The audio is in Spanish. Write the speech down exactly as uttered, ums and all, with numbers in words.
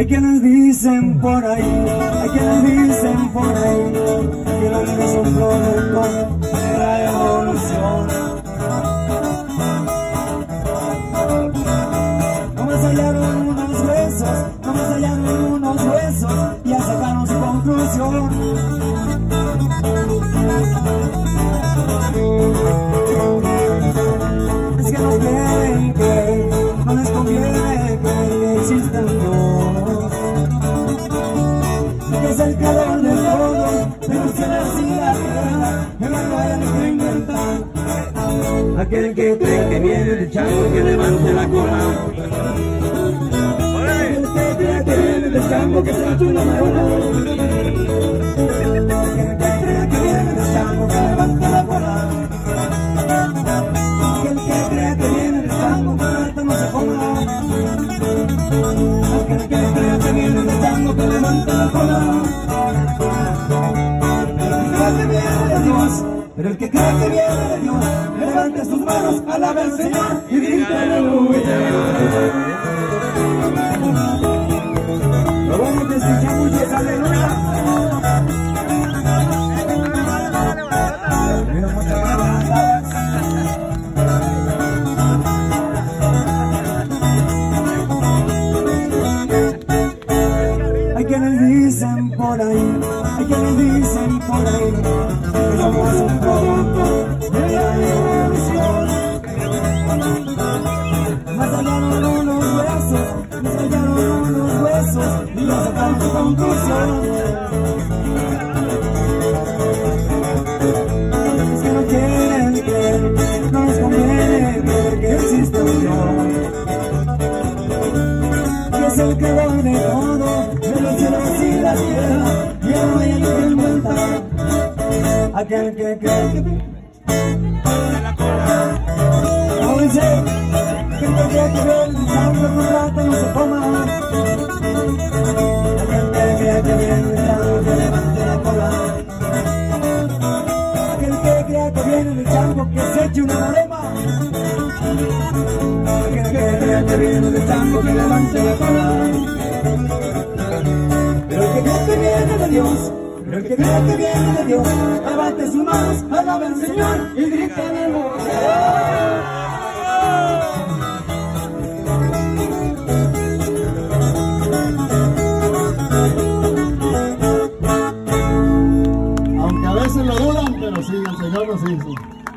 quienes dicen por ahí, hay quienes dicen por ahí que el hombre es un producto de la evolución. No me hallaron unos huesos, no me hallaron unos huesos, ya sacaron su conclusión. Es que no quieren creer, no les conviene creer que existe un Dios, que es el creador de todo, pero si la siga que no lo hayan que inventar. Aquel que cree que viene del chango, que levante la cola. Aquel que cree que viene del chango, que se eche una cola. Aquel que cree que viene del chango, que levante la cola. Aquel que cree que viene del chango, que ahorita no se coma. Aquel que cree que viene del chango, que levante la cola. Pero el que cree que viene de Dios, levante sus manos, alabe al Señor y grite aleluya. Lo bueno que escuchamos es aleluya. Hay quienes dicen por ahí, hay quienes dicen por ahí que somos un producto de la evolución. Nos hallaron unos huesos, nos hallaron unos huesos y nos sacaron su conclusión. Es que no quieren creer, no les conviene creer que existe un Dios, que es el creador de todo, de los cielos y la tierra, y no hay que inventar. Aquel que cree que no dice, aquel que cree que viene del chango, que un rato no se coma. Aquel que cree que viene del chango, que levante la cola. Aquel que cree que viene del chango, que se eche una marema. Aquel que cree que viene del chango, que levante la cola. Pero el que cree que viene de Dios, pero el que cree que viene de Dios, levante sus manos, alabe al Señor y grite aleluya. Aunque a veces lo dudan, pero sí, el Señor nos hizo.